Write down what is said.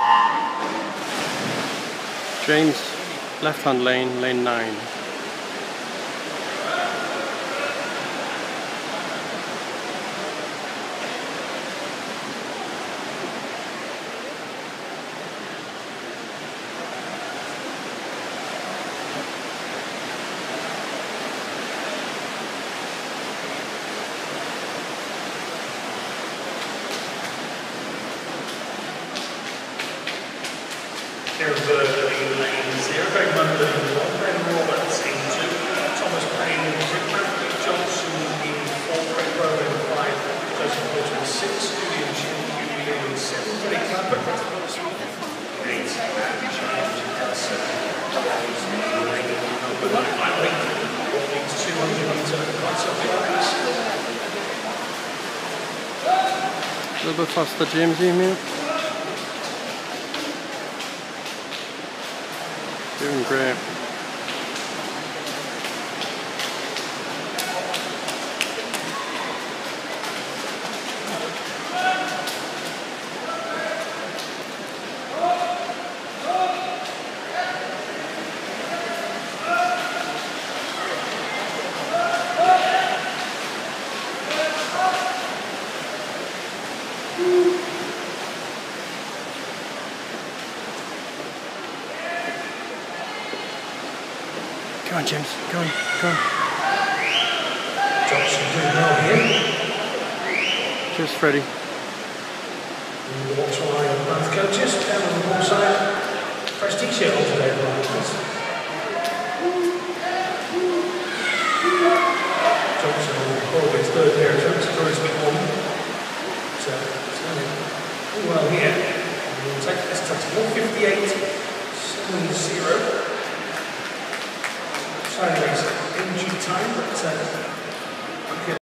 James, left-hand lane, lane 9. Lane 0, Greg Munden in 1, Ben Roberts in 2, Thomas Payne in 3, Matthew Johnson in 4, Craig Rowe in 5, Joseph Porter in 6, Julian Chin in 7, Billy Clapper in 8, and James Ellison in lane number 9. I think all these 200 metre rights up the race. A little bit faster, James, email. Doing great. Go on, James. Go on. Go on. Johnson doing well here. Cheers, Freddie. Watch line of both coaches. Down on the ball side. Fresh t-shirt on today, Brian. Johnson will probably his third pair of trunks for his big one. So, standing well here. And we'll take this to 1:58.70. Race in due time, but